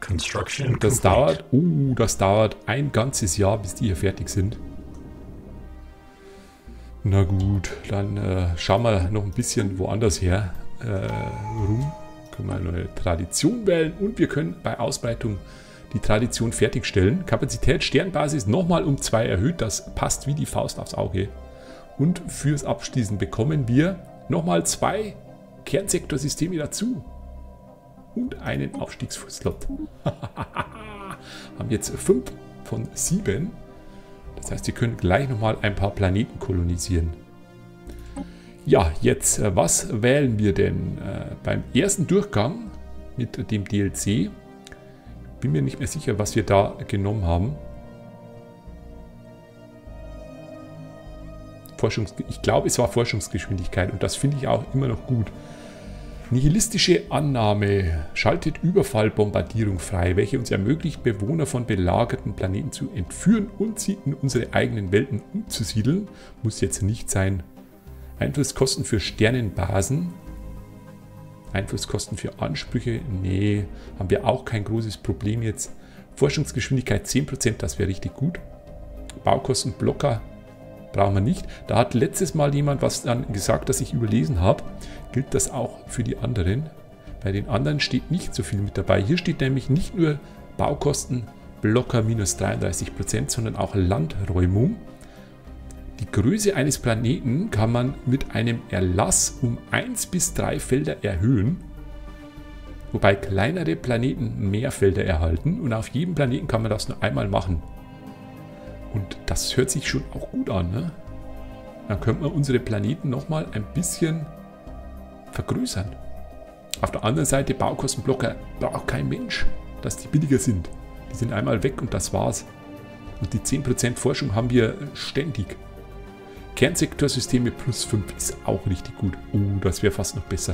Construction Das dauert, das dauert ein ganzes Jahr, bis die hier fertig sind. Na gut, dann schauen wir noch ein bisschen woanders her rum. Können wir eine neue Tradition wählen und wir können bei Ausbreitung die Tradition fertigstellen. Kapazität Sternbasis nochmal um 2 erhöht, das passt wie die Faust aufs Auge. Und fürs Abschließen bekommen wir nochmal 2 Kernsektorsysteme dazu. Und einen Aufstiegsslot. Haben jetzt 5 von 7. Das heißt, wir können gleich nochmal ein paar Planeten kolonisieren. Ja, jetzt, was wählen wir denn? Beim ersten Durchgang mit dem DLC, bin mir nicht mehr sicher, was wir da genommen haben. Ich glaube, es war Forschungsgeschwindigkeit und das finde ich auch immer noch gut. Nihilistische Annahme schaltet Überfallbombardierung frei, welche uns ermöglicht, Bewohner von belagerten Planeten zu entführen und sie in unsere eigenen Welten umzusiedeln. Muss jetzt nicht sein. Einflusskosten für Sternenbasen. Einflusskosten für Ansprüche. Nee, haben wir auch kein großes Problem jetzt. Forschungsgeschwindigkeit 10%, das wäre richtig gut. Baukostenblocker brauchen wir nicht. Da hat letztes Mal jemand was dann gesagt, das ich überlesen habe. Gilt das auch für die anderen? Bei den anderen steht nicht so viel mit dabei. Hier steht nämlich nicht nur Baukostenblocker minus 33%, sondern auch Landräumung. Die Größe eines Planeten kann man mit einem Erlass um 1 bis 3 Felder erhöhen. Wobei kleinere Planeten mehr Felder erhalten und auf jedem Planeten kann man das nur einmal machen. Und das hört sich schon auch gut an, ne? Dann könnte man unsere Planeten nochmal ein bisschen vergrößern. Auf der anderen Seite, Baukostenblocker braucht kein Mensch, dass die billiger sind. Die sind einmal weg und das war's. Und die 10% Forschung haben wir ständig. Kernsektorsysteme plus 5 ist auch richtig gut. Oh, das wäre fast noch besser.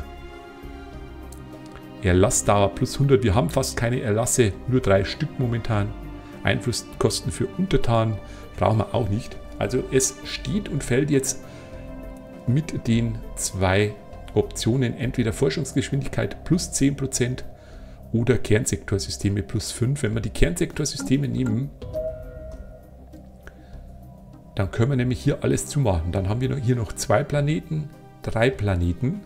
Erlassdauer plus 100. Wir haben fast keine Erlasse, nur 3 Stück momentan. Einflusskosten für Untertanen brauchen wir auch nicht. Also es steht und fällt jetzt mit den 2 Optionen. Entweder Forschungsgeschwindigkeit plus 10% oder Kernsektorsysteme plus 5. Wenn wir die Kernsektorsysteme nehmen, dann können wir nämlich hier alles zumachen. Dann haben wir hier noch 2 Planeten, 3 Planeten.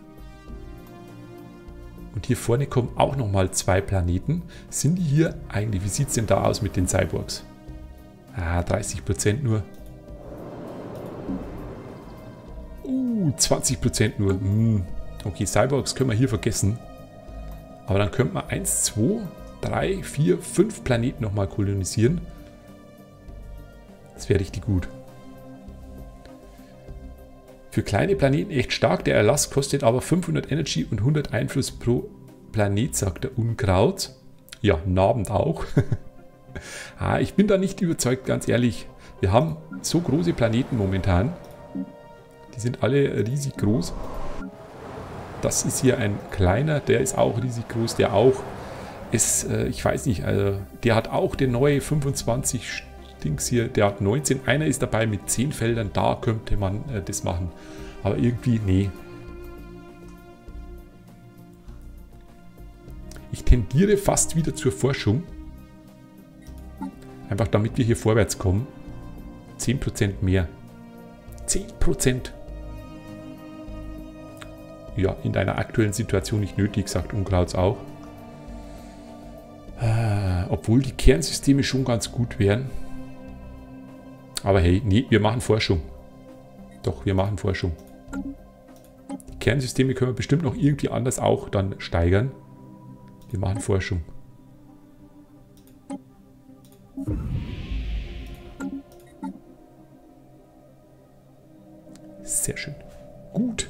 Und hier vorne kommen auch nochmal 2 Planeten. Sind die hier eigentlich, wie sieht es denn da aus mit den Cyborgs? 30% nur. 20% nur. Okay, Cyborgs können wir hier vergessen. Aber dann könnte man 1, 2, 3, 4, 5 Planeten nochmal kolonisieren. Das wäre richtig gut. Für kleine Planeten echt stark. Der Erlass kostet aber 500 Energy und 100 Einfluss pro Planet, sagt der Unkraut. Ja, Abend auch. Ich bin da nicht überzeugt, ganz ehrlich. Wir haben so große Planeten momentan. Die sind alle riesig groß. Das ist hier ein kleiner, der ist auch riesig groß. Der auch ist, ich weiß nicht, also der hat auch den neue 25 Dings hier, der hat 19. Einer ist dabei mit 10 Feldern, da könnte man das machen. Aber irgendwie, nee. Ich tendiere fast wieder zur Forschung. Einfach damit wir hier vorwärts kommen. 10% mehr. 10%. Ja, in deiner aktuellen Situation nicht nötig, sagt Unkrauts auch. Obwohl die Kernsysteme schon ganz gut wären. Aber hey, nee, wir machen Forschung. Doch, wir machen Forschung. Die Kernsysteme können wir bestimmt noch irgendwie anders auch dann steigern. Wir machen Forschung. Sehr schön. Gut.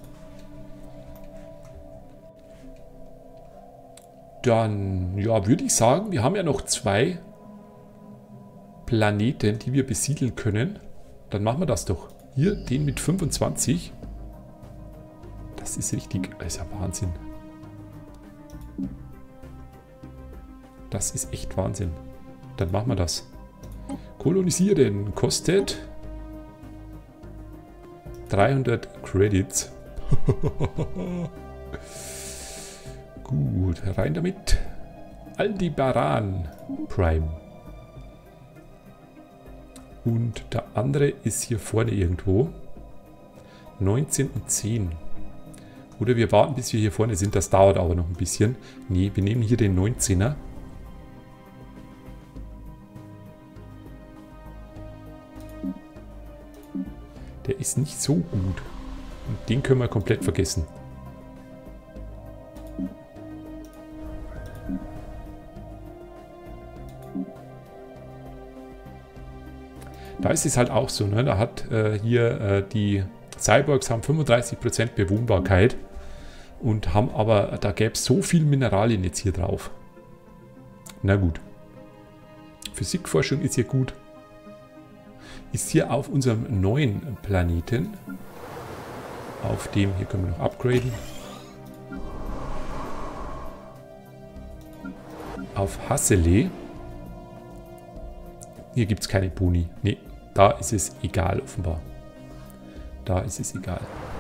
Dann, ja, würde ich sagen, wir haben ja noch 2 Planeten, die wir besiedeln können. Dann machen wir das doch. Hier, den mit 25. Das ist richtig, das ist ja Wahnsinn. Das ist echt Wahnsinn. Dann machen wir das. Kolonisieren kostet 300 Credits. Gut, rein damit. Aldebaran Prime. Und der andere ist hier vorne irgendwo. 19 und 10. Oder wir warten, bis wir hier vorne sind. Das dauert aber noch ein bisschen. Nee, wir nehmen hier den 19er. Der ist nicht so gut. Und den können wir komplett vergessen. Da ist es halt auch so, ne? Da hat hier die Cyborgs haben 35% Bewohnbarkeit und haben aber, da gäbe es so viel Mineralien jetzt hier drauf. Na gut. Physikforschung ist hier gut. Ist hier auf unserem neuen Planeten, auf dem, hier können wir noch upgraden, auf Hassele. Hier gibt es keine Boni. Ne, da ist es egal offenbar. Da ist es egal.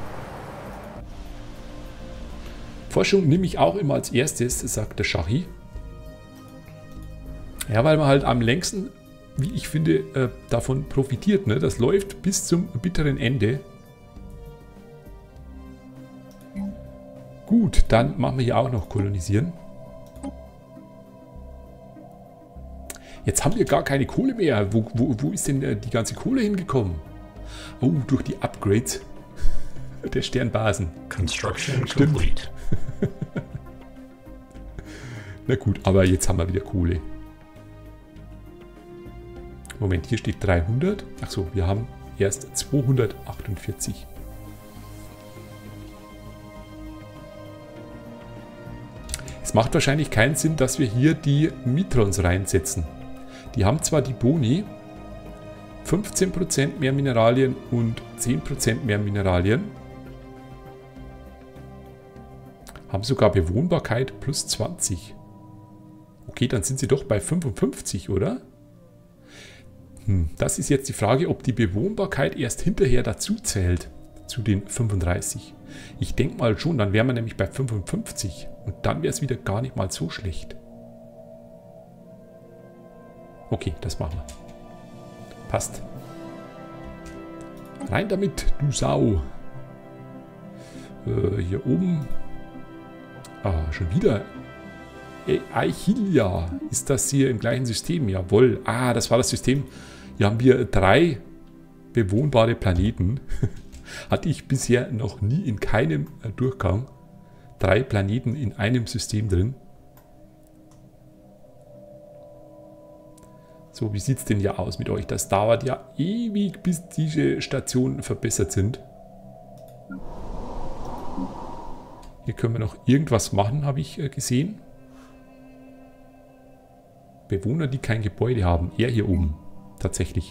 Forschung nehme ich auch immer als erstes, sagt der Shahi. Ja, weil man halt am längsten, wie ich finde, davon profitiert. Ne? Das läuft bis zum bitteren Ende. Gut, dann machen wir hier auch noch kolonisieren. Jetzt haben wir gar keine Kohle mehr. Wo ist denn die ganze Kohle hingekommen? Oh, durch die Upgrades der Sternbasen. Construction complete. Na gut, aber jetzt haben wir wieder Kohle. Moment, hier steht 300. Achso, wir haben erst 248. Es macht wahrscheinlich keinen Sinn, dass wir hier die Mitrons reinsetzen. Die haben zwar die Boni, 15% mehr Mineralien und 10% mehr Mineralien. Haben sogar Bewohnbarkeit plus 20. Okay, dann sind sie doch bei 55, oder? Das ist jetzt die Frage, ob die Bewohnbarkeit erst hinterher dazu zählt, zu den 35. Ich denke mal schon, dann wären wir nämlich bei 55 und dann wäre es wieder gar nicht mal so schlecht. Okay, das machen wir. Passt. Rein damit, du Sau. Hier oben. Ah, schon wieder. Aichilia. Ist das hier im gleichen System? Jawohl. Ah, das war das System. Hier haben wir 3 bewohnbare Planeten. Hatte ich bisher noch nie in keinem Durchgang. 3 Planeten in einem System drin. So, wie sieht es denn hier aus mit euch? Das dauert ja ewig, bis diese Stationen verbessert sind. Hier können wir noch irgendwas machen, habe ich gesehen. Bewohner, die kein Gebäude haben. Er hier oben. Tatsächlich.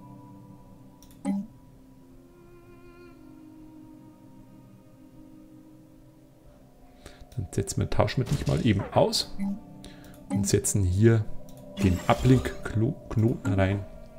Dann tauschen wir dich mal eben aus und setzen hier den Uplink-Knoten rein.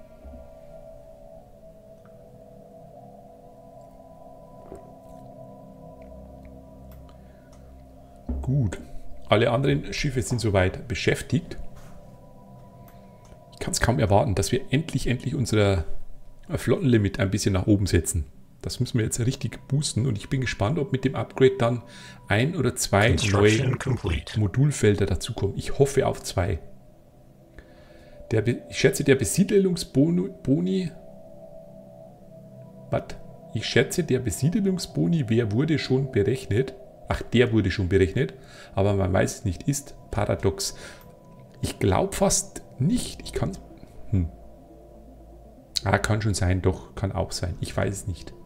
Gut. Alle anderen Schiffe sind soweit beschäftigt. Ich kann es kaum erwarten, dass wir endlich unser Flottenlimit ein bisschen nach oben setzen. Das müssen wir jetzt richtig boosten und ich bin gespannt, ob mit dem Upgrade dann 1 oder 2 neue Modulfelder dazukommen. Ich hoffe auf 2. Ich schätze, der Besiedelungsboni... Was? Ich schätze, der Besiedelungsboni, wer wurde schon berechnet? Ach, der wurde schon berechnet, aber man weiß es nicht. Ist paradox. Ich glaube fast nicht. Ich kann... Ah, kann schon sein. Doch, kann auch sein. Ich weiß es nicht.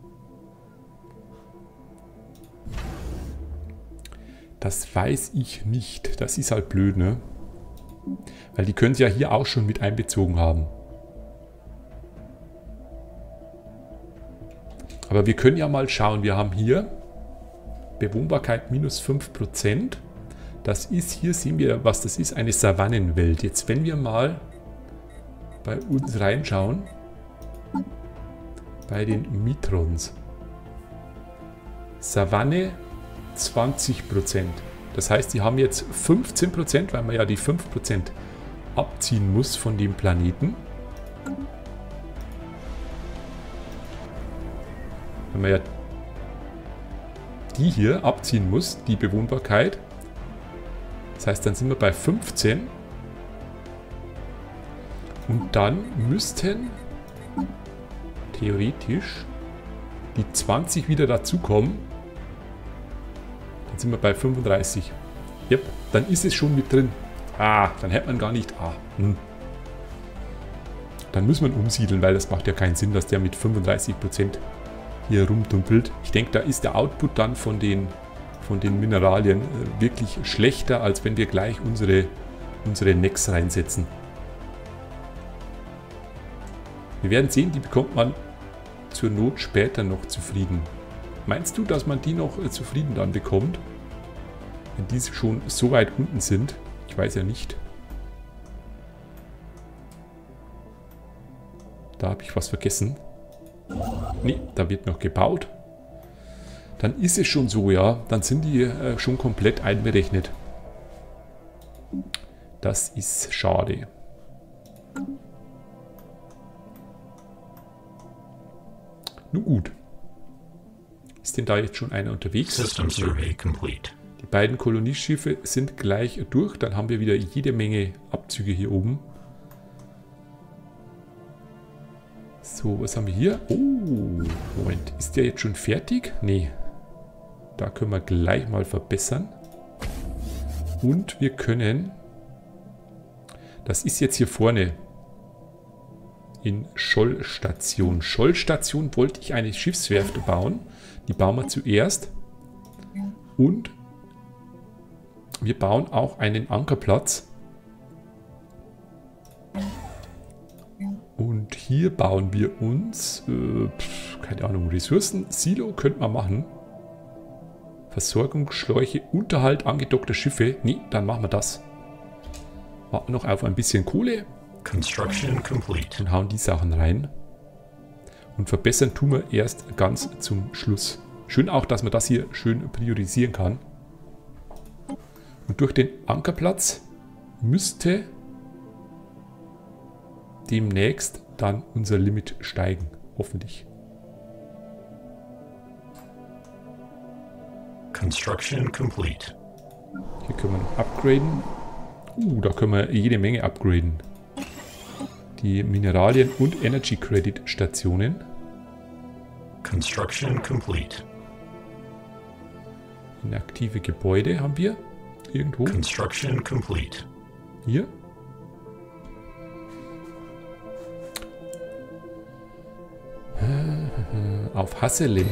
Das weiß ich nicht. Das ist halt blöd, ne? Weil die können es ja hier auch schon mit einbezogen haben. Aber wir können ja mal schauen. Wir haben hier Bewohnbarkeit minus 5%. Das ist, hier sehen wir, was das ist, eine Savannenwelt. Jetzt, wenn wir mal bei uns reinschauen, bei den Mitrons. Savanne 20%. Das heißt, sie haben jetzt 15%, weil man ja die 5% abziehen muss von dem Planeten. Wenn man ja die hier abziehen muss, die Bewohnbarkeit. Das heißt, dann sind wir bei 15. Und dann müssten theoretisch die 20 wieder dazukommen. Dann sind wir bei 35. Yep, dann ist es schon mit drin. Ah, dann hätte man gar nicht... Dann muss man umsiedeln, weil das macht ja keinen Sinn, dass der mit 35% hier rumdumpelt. Ich denke, da ist der Output dann von den Mineralien wirklich schlechter, als wenn wir gleich unsere Necks reinsetzen. Wir werden sehen, die bekommt man zur Not später noch zufrieden. Meinst du, dass man die noch zufrieden dann bekommt? Wenn diese schon so weit unten sind? Ich weiß ja nicht. Da habe ich was vergessen. Ne, da wird noch gebaut. Dann ist es schon so, ja. Dann sind die schon komplett einberechnet. Das ist schade. Nun gut. Ist denn da jetzt schon einer unterwegs? System survey complete. Die beiden Kolonieschiffe sind gleich durch. Dann haben wir wieder jede Menge Abzüge hier oben. So, was haben wir hier? Oh, Moment. Ist der jetzt schon fertig? Nee. Da können wir gleich mal verbessern. Und wir können... Das ist jetzt hier vorne. In Schollstation. Schollstation wollte ich eine Schiffswerft bauen. Die bauen wir zuerst. Und wir bauen auch einen Ankerplatz. Und hier bauen wir uns, keine Ahnung, Ressourcen. Silo könnte man machen. Versorgungsschläuche, Unterhalt angedockter Schiffe. Nee, dann machen wir das. Warten noch auf ein bisschen Kohle. Construction complete. Und hauen die Sachen rein. Und verbessern tun wir erst ganz zum Schluss. Schön auch, dass man das hier schön priorisieren kann. Und durch den Ankerplatz müsste demnächst dann unser Limit steigen. Hoffentlich. Construction complete. Hier können wir noch upgraden. Da können wir jede Menge upgraden. Die Mineralien- und Energy Credit Stationen. Construction complete. Inaktive Gebäude haben wir irgendwo. Construction complete. Hier. Auf Hassele.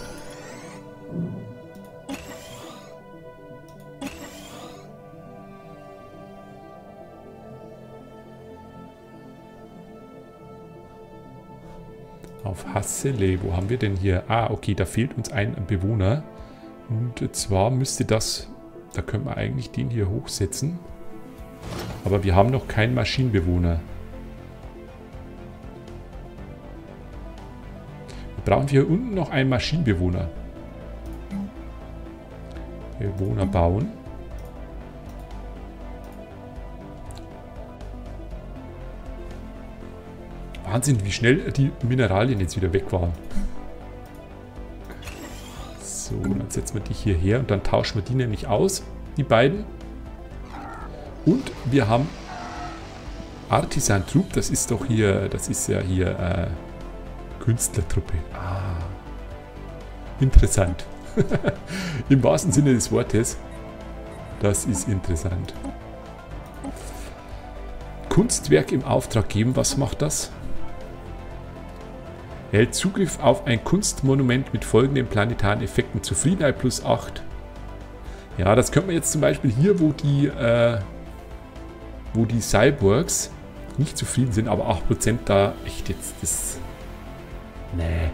Auf Hassele. Wo haben wir denn hier? Ah, okay, da fehlt uns ein Bewohner. Und zwar müsste das... Da können wir eigentlich den hier hochsetzen. Aber wir haben noch keinen Maschinenbewohner. Wir brauchen hier unten noch einen Maschinenbewohner. Bewohner bauen. Wahnsinn, wie schnell die Mineralien jetzt wieder weg waren. So, dann setzen wir die hierher und dann tauschen wir die nämlich aus, die beiden. Und wir haben Artisan-Trupp, das ist doch hier, das ist ja hier Künstlertruppe. Ah, interessant. Im wahrsten Sinne des Wortes. Das ist interessant. Kunstwerk im Auftrag geben, was macht das? Erhält Zugriff auf ein Kunstmonument mit folgenden planetaren Effekten. Zufriedenheit plus 8. Ja, das könnte man jetzt zum Beispiel hier, wo die Cyborgs nicht zufrieden sind, aber 8% da echt jetzt das... Nee.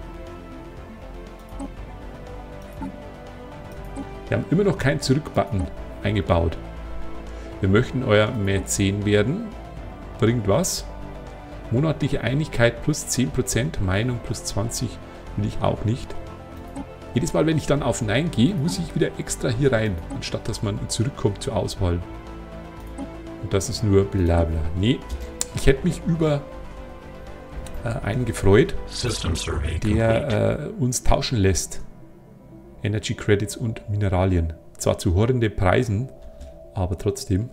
Wir haben immer noch keinen Zurück-Button eingebaut. Wir möchten euer Mäzen werden. Bringt was? Monatliche Einigkeit plus 10%, Meinung plus 20 will ich auch nicht. Jedes Mal, wenn ich dann auf Nein gehe, muss ich wieder extra hier rein, anstatt dass man zurückkommt zur Auswahl. Und das ist nur Blabla. Nee, ich hätte mich über einen gefreut, der uns tauschen lässt. Energy Credits und Mineralien. Zwar zu horrenden Preisen, aber trotzdem.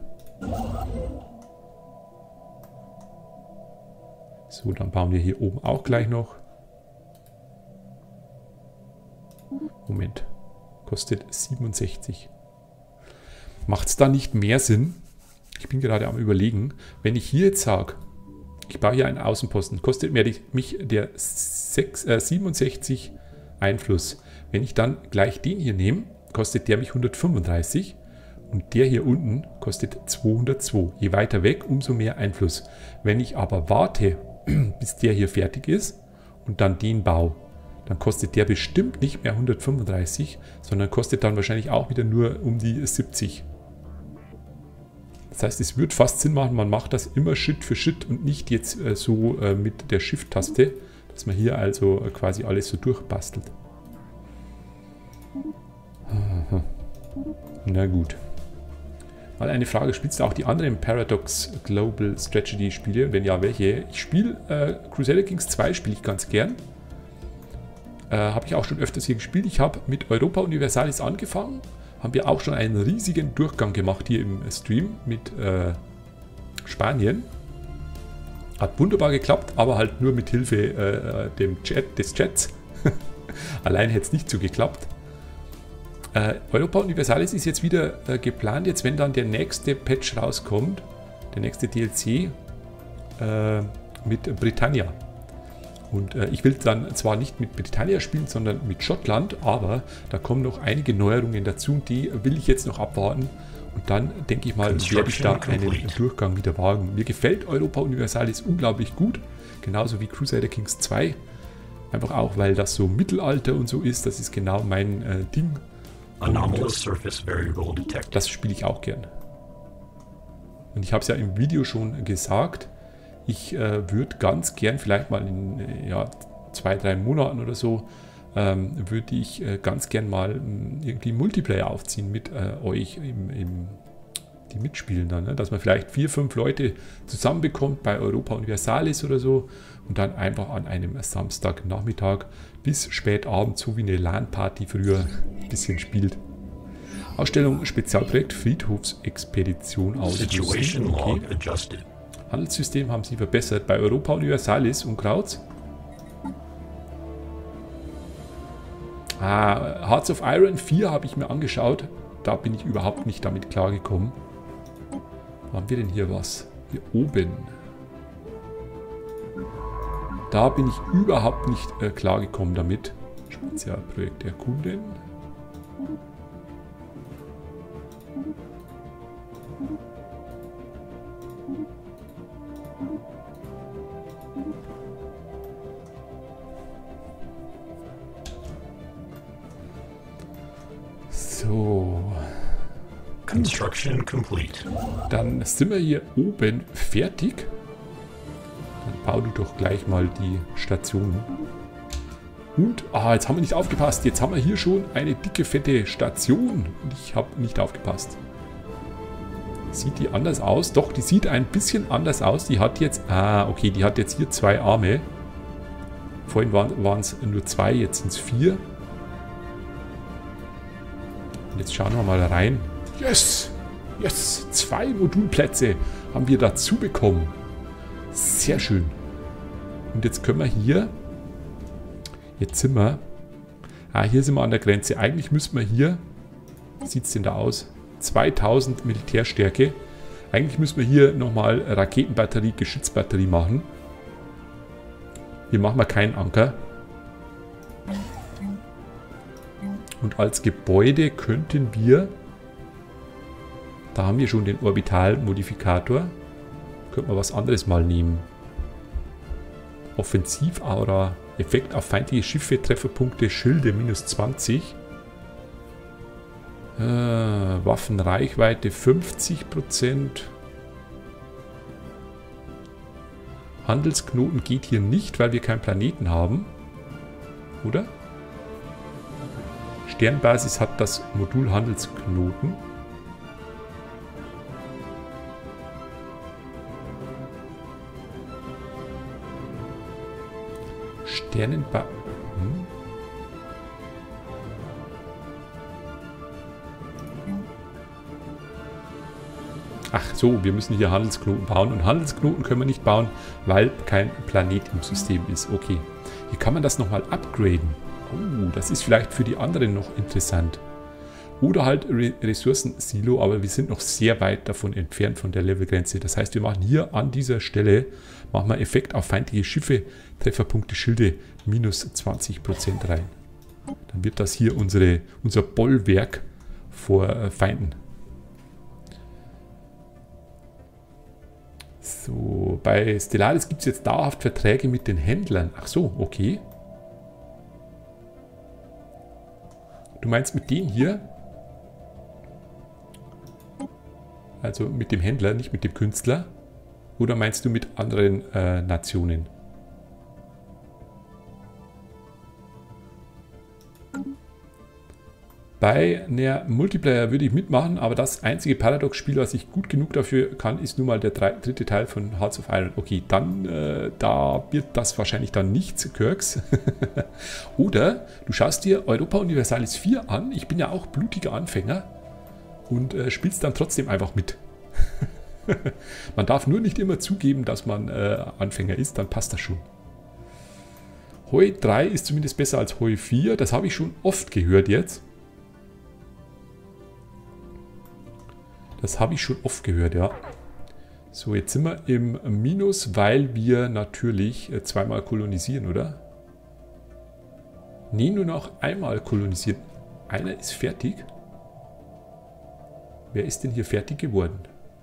So, dann bauen wir hier oben auch gleich noch. Moment. Kostet 67. Macht es da nicht mehr Sinn? Ich bin gerade am Überlegen, wenn ich hier jetzt sage, ich baue hier einen Außenposten, kostet mich der 67 Einfluss. Wenn ich dann gleich den hier nehme, kostet der mich 135 und der hier unten kostet 202. Je weiter weg, umso mehr Einfluss. Wenn ich aber warte, bis der hier fertig ist und dann den baue, dann kostet der bestimmt nicht mehr 135, sondern kostet dann wahrscheinlich auch wieder nur um die 70. Das heißt, es wird fast Sinn machen, man macht das immer Schritt für Schritt und nicht jetzt so mit der Shift-Taste, dass man hier also quasi alles so durchbastelt. Na gut. Mal eine Frage, spielst du auch die anderen Paradox Global Strategy Spiele? Wenn ja, welche? Ich spiele Crusader Kings 2 spiele ich ganz gern. Habe ich auch schon öfters hier gespielt. Ich habe mit Europa Universalis angefangen. Haben wir auch schon einen riesigen Durchgang gemacht hier im Stream mit Spanien. Hat wunderbar geklappt, aber halt nur mit Hilfe des Chats. Allein hätte es nicht so geklappt. Europa Universalis ist jetzt wieder geplant, jetzt wenn dann der nächste Patch rauskommt, der nächste DLC mit Britannia. Und ich will dann zwar nicht mit Britannia spielen, sondern mit Schottland, aber da kommen noch einige Neuerungen dazu und die will ich jetzt noch abwarten. Und dann denke ich mal, werde ich da einen Durchgang wieder wagen. Mir gefällt Europa Universalis unglaublich gut, genauso wie Crusader Kings 2. Einfach auch, weil das so Mittelalter und so ist, das ist genau mein Ding. Das spiele ich auch gern. Und ich habe es ja im Video schon gesagt, ich würde ganz gern, vielleicht mal in 2-3 Monaten oder so, würde ich ganz gern mal irgendwie Multiplayer aufziehen mit euch, die mitspielen dann. Ne? Dass man vielleicht 4-5 Leute zusammenbekommt bei Europa Universalis oder so und dann einfach an einem Samstagnachmittag bis spät abends, so wie eine LAN-Party früher, ein bisschen spielt. Ausstellung Spezialprojekt Friedhofsexpedition aus. Okay. Handelssystem haben sie verbessert bei Europa Universalis und Krauts. Hearts of Iron 4 habe ich mir angeschaut. Da bin ich überhaupt nicht damit klargekommen. Wo haben wir denn hier was? Hier oben. Da bin ich überhaupt nicht klargekommen damit. Spezialprojekt erkunden. So. Construction complete. Dann sind wir hier oben fertig. Dann bau du doch gleich mal die Stationen. Und, jetzt haben wir nicht aufgepasst. Jetzt haben wir hier schon eine dicke, fette Station. Und ich habe nicht aufgepasst. Sieht die anders aus? Doch, die sieht ein bisschen anders aus. Die hat jetzt, okay, die hat jetzt hier 2 Arme. Vorhin waren es nur 2, jetzt sind es 4. Und jetzt schauen wir mal rein. Yes! Yes! 2 Modulplätze haben wir dazu bekommen. Sehr schön. Und jetzt können wir hier... Jetzt sind wir... hier sind wir an der Grenze. Eigentlich müssten wir hier... Wie sieht es denn da aus? 2000 Militärstärke. Eigentlich müssen wir hier nochmal Raketenbatterie, Geschützbatterie machen. Hier machen wir keinen Anker. Und als Gebäude könnten wir... Da haben wir schon den Orbitalmodifikator. Könnten wir was anderes mal nehmen. Offensivaura. Effekt auf feindliche Schiffe, Trefferpunkte, Schilde minus 20. Waffenreichweite 50%. Handelsknoten geht hier nicht, weil wir keinen Planeten haben. Oder? Sternbasis hat das Modul Handelsknoten. Sternenbasis. Ach so, wir müssen hier Handelsknoten bauen. Und Handelsknoten können wir nicht bauen, weil kein Planet im System ist. Okay. Hier kann man das nochmal upgraden. Oh, das ist vielleicht für die anderen noch interessant. Oder halt Ressourcen-Silo, aber wir sind noch sehr weit davon entfernt von der Levelgrenze. Das heißt, wir machen hier an dieser Stelle, machen wir Effekt auf feindliche Schiffe, Trefferpunkte, Schilde, minus 20% rein. Dann wird das hier unser Bollwerk vor Feinden. So, bei Stellaris gibt es jetzt dauerhaft Verträge mit den Händlern. Ach so, okay. Du meinst mit denen hier? Also mit dem Händler, nicht mit dem Künstler? Oder meinst du mit anderen Nationen? Bei einer Multiplayer würde ich mitmachen, aber das einzige Paradox-Spiel, was ich gut genug dafür kann, ist nun mal der dritte Teil von Hearts of Iron. Okay, dann da wird das wahrscheinlich dann nichts, Kirks. Oder du schaust dir Europa Universalis 4 an. Ich bin ja auch blutiger Anfänger und spielst dann trotzdem einfach mit. Man darf nur nicht immer zugeben, dass man Anfänger ist, dann passt das schon. Hoi 3 ist zumindest besser als Hoi 4, das habe ich schon oft gehört jetzt. Das habe ich schon oft gehört, ja. So, jetzt sind wir im Minus, weil wir natürlich zweimal kolonisieren, oder? Nee, nur noch einmal kolonisieren. Einer ist fertig. Wer ist denn hier fertig geworden?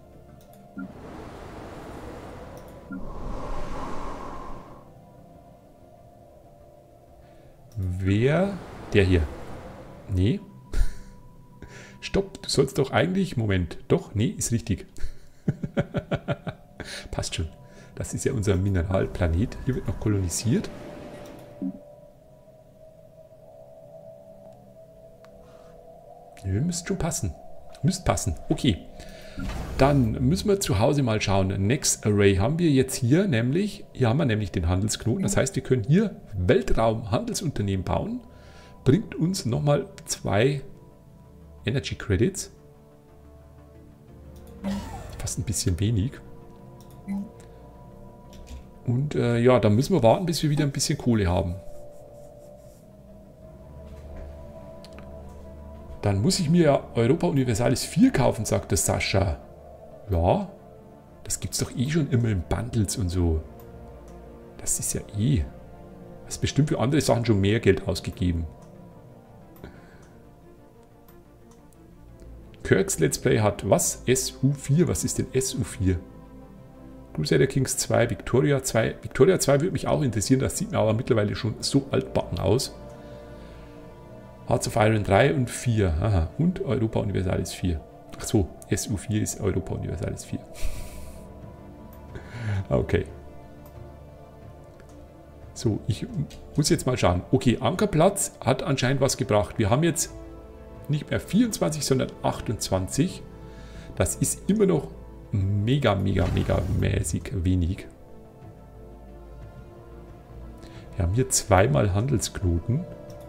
Wer? Der hier. Nee. Stopp, du sollst doch eigentlich... Moment, doch, nee, ist richtig. Passt schon. Das ist ja unser Mineralplanet. Hier wird noch kolonisiert. Ihr müsst schon passen. Müsst passen. Okay. Dann müssen wir zu Hause mal schauen. Next Array haben wir jetzt hier nämlich... Hier haben wir nämlich den Handelsknoten. Das heißt, wir können hier Weltraum-Handelsunternehmen bauen. Bringt uns nochmal 2... Energy Credits. Fast ein bisschen wenig. Und ja, dann müssen wir warten, bis wir wieder ein bisschen Kohle haben. Dann muss ich mir ja Europa Universalis 4 kaufen, sagt der Sascha. Ja, das gibt es doch eh schon immer in Bundles und so. Das ist ja eh... Das ist bestimmt für andere Sachen schon mehr Geld ausgegeben. Kirks Let's Play hat was? SU4. Was ist denn SU4? Crusader Kings 2, Victoria 2. Victoria 2 würde mich auch interessieren. Das sieht mir aber mittlerweile schon so altbacken aus. Hearts of Iron 3 und 4. Aha. Und Europa Universalis 4. Ach so, SU4 ist Europa Universalis 4. Okay. So, ich muss jetzt mal schauen. Okay, Ankerplatz hat anscheinend was gebracht. Wir haben jetzt nicht mehr 24, sondern 28. Das ist immer noch mega mäßig wenig. Wir haben hier zweimal Handelsknoten.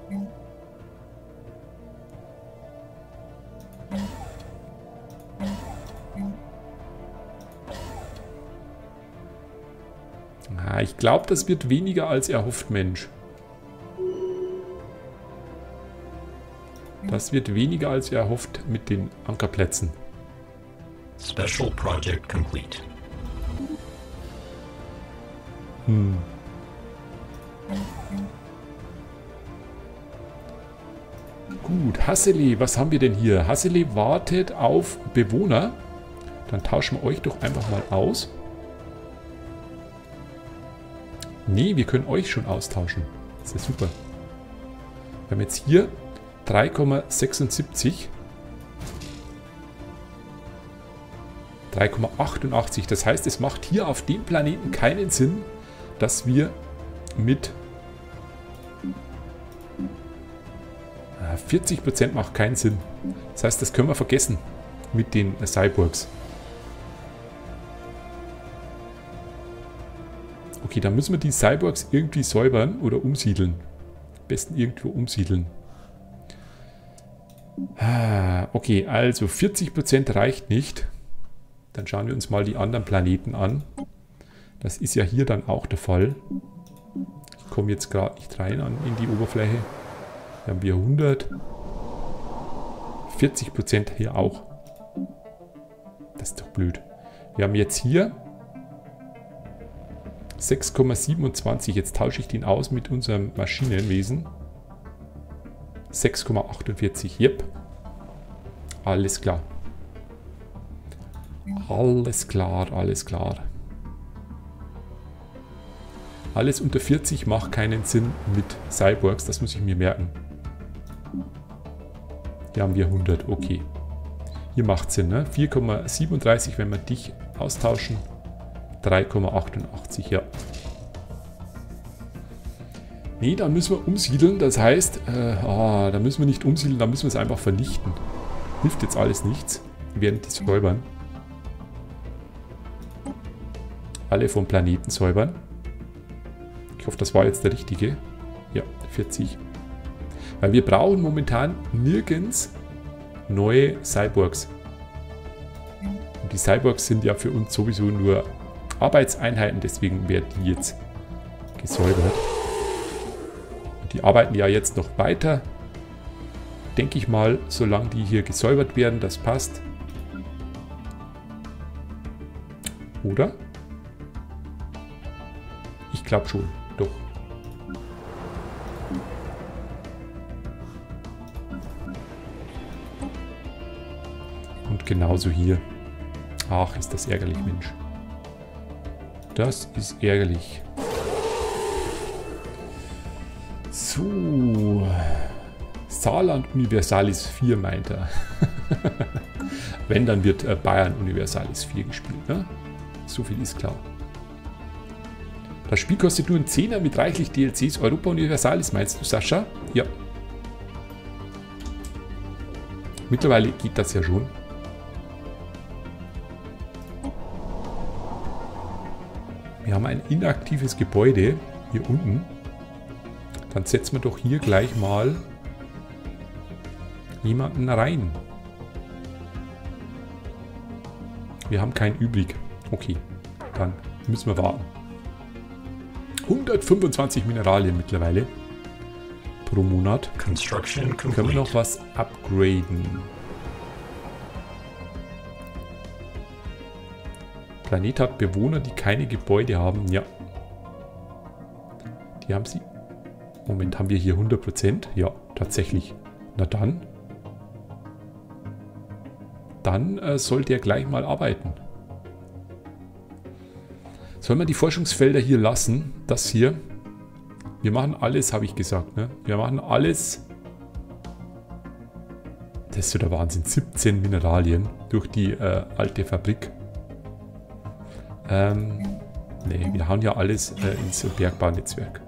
Ich glaube, das wird weniger als erhofft, Mensch. Das wird weniger als erhofft mit den Ankerplätzen. Special Project complete. Gut, Hasseli, was haben wir denn hier? Hasseli wartet auf Bewohner. Dann tauschen wir euch doch einfach mal aus. Nee, wir können euch schon austauschen. Das ist ja super. Wir haben jetzt hier 3,76. 3,88. Das heißt, es macht hier auf dem Planeten keinen Sinn, dass wir mit 40% macht keinen Sinn. Das heißt, das können wir vergessen mit den Cyborgs. Okay, dann müssen wir die Cyborgs irgendwie säubern oder umsiedeln. Am besten irgendwo umsiedeln. Okay, also 40% reicht nicht. Dann schauen wir uns mal die anderen Planeten an. Das ist ja hier dann auch der Fall. Ich komme jetzt gerade nicht rein in die Oberfläche. Hier haben wir 100. 40% hier auch. Das ist doch blöd. Wir haben jetzt hier 6,27. Jetzt tausche ich den aus mit unserem Maschinenwesen. 6,48. Yep. Alles klar. Alles klar, alles klar. Alles unter 40 macht keinen Sinn mit Cyborgs. Das muss ich mir merken. Hier haben wir 100. Okay. Hier macht Sinn, ne? 4,37, wenn wir dich austauschen. 3,88, ja. Nee, dann müssen wir umsiedeln. Das heißt, da müssen wir nicht umsiedeln, da müssen wir es einfach vernichten. Hilft jetzt alles nichts. Wir werden die säubern. Alle vom Planeten säubern. Ich hoffe, das war jetzt der richtige. Ja, 40. Weil wir brauchen momentan nirgends neue Cyborgs. Und die Cyborgs sind ja für uns sowieso nur Arbeitseinheiten, deswegen werden die jetzt gesäubert. Und die arbeiten ja jetzt noch weiter. Denke ich mal, solange die hier gesäubert werden, das passt. Oder? Ich glaube schon, doch. Und genauso hier. Ach, ist das ärgerlich, Mensch. Das ist ärgerlich. So. Saarland Universalis 4 meint er. Wenn, dann wird Bayern Universalis 4 gespielt. Ne? So viel ist klar. Das Spiel kostet nur einen Zehner mit reichlich DLCs. Europa Universalis meinst du, Sascha? Ja. Mittlerweile geht das ja schon. Wir haben ein inaktives Gebäude hier unten. Dann setzen wir doch hier gleich mal jemanden rein. Wir haben keinen übrig. Okay, dann müssen wir warten. 125 Mineralien mittlerweile pro Monat. Construction complete. Können wir noch was upgraden? Planet hat Bewohner, die keine Gebäude haben. Ja. Die haben sie. Moment, haben wir hier 100%? Ja, tatsächlich. Na dann. Dann sollte er gleich mal arbeiten. Sollen wir die Forschungsfelder hier lassen? Das hier. Wir machen alles, habe ich gesagt. Ne? Wir machen alles. Das ist so der Wahnsinn. 17 Mineralien durch die alte Fabrik. Ne, wir hauen ja alles ins Bergbaunetzwerk.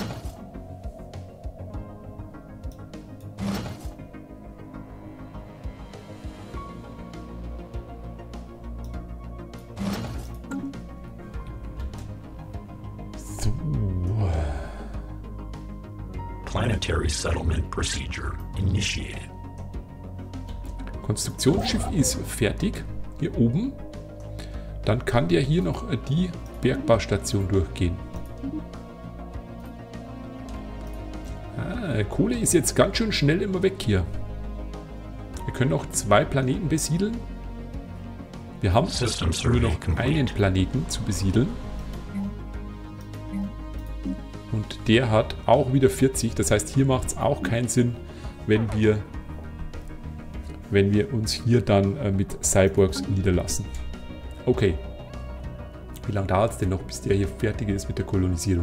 So. Planetary Settlement Procedure initiated. Konstruktionsschiff ist fertig. Hier oben. Dann kann der hier noch die Bergbaustation durchgehen. Kohle ist jetzt ganz schön schnell immer weg hier. Wir können noch 2 Planeten besiedeln. Wir haben nur noch einen Planeten zu besiedeln. Und der hat auch wieder 40. Das heißt, hier macht es auch keinen Sinn, wenn wir uns hier dann mit Cyborgs niederlassen. Okay. Wie lange dauert es denn noch, bis der hier fertig ist mit der Kolonisierung?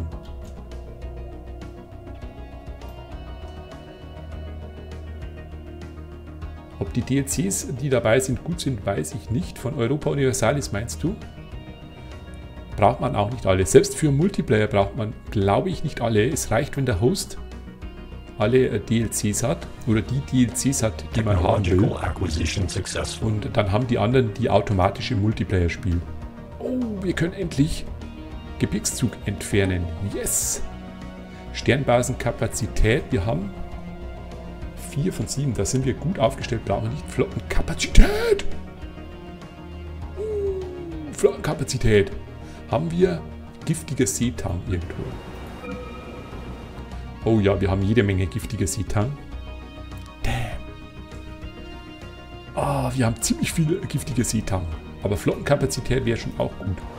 Ob die DLCs, die dabei sind, gut sind, weiß ich nicht. Von Europa Universalis meinst du? Braucht man auch nicht alle. Selbst für Multiplayer braucht man, glaube ich, nicht alle. Es reicht, wenn der Host alle DLCs hat oder die DLCs hat, die man haben will. Technological acquisition successful. Und dann haben die anderen die automatisch im Multiplayer spielen. Oh, wir können endlich Gebirgszug entfernen. Yes! Sternbasenkapazität. Wir haben 4 von 7. Da sind wir gut aufgestellt. Brauchen wir nicht Flottenkapazität. Flottenkapazität. Haben wir giftige Seetang irgendwo? Oh ja, wir haben jede Menge giftige Seetang. Damn. Ah, wir haben ziemlich viele giftige Seetang. Aber Flottenkapazität wäre schon auch gut.